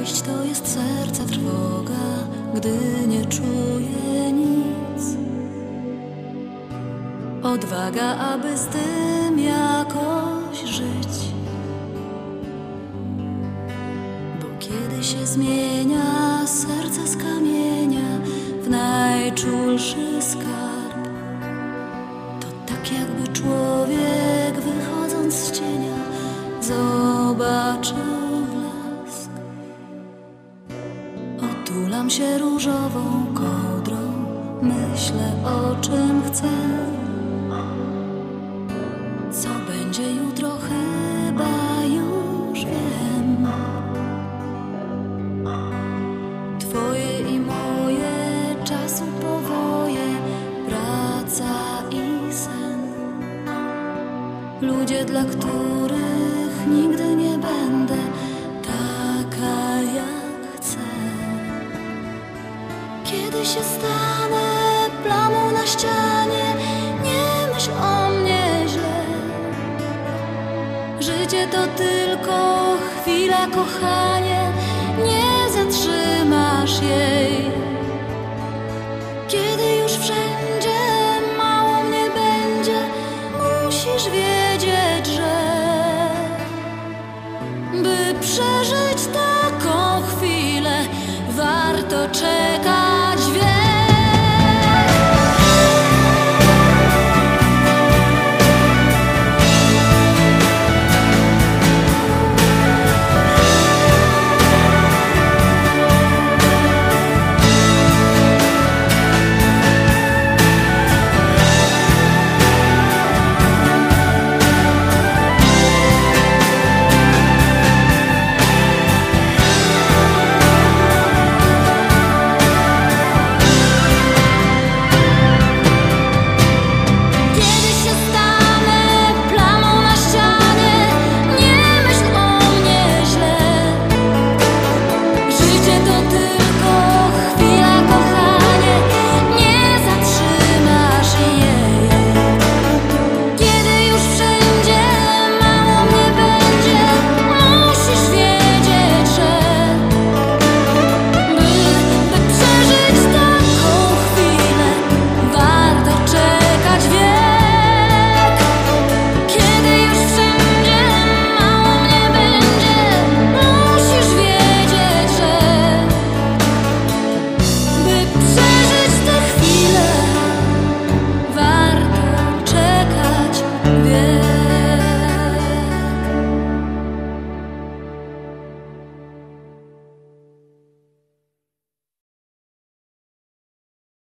odejść, to jest serca trwoga, gdy nie czuje nic. Odwaga, aby z tym jakoś żyć. Bo kiedy się zmienia serce z kamienia w najczulszy skarb, to tak jakby człowiek wychodząc z cienia zobaczył blask. Otulam się różową kołdrą, myślę o czym chcę. Co będzie jutro, chyba już wiem. Twoje i moje czasu powoje, praca i sen. Ludzie, dla których nigdy nie będę taka jak chcę. Kiedy się stanę plamą na ścianie, nie myśl o mnie źle. Życie to tylko chwila, kochanie, nie zatrzymasz jej. Kiedy już wszędzie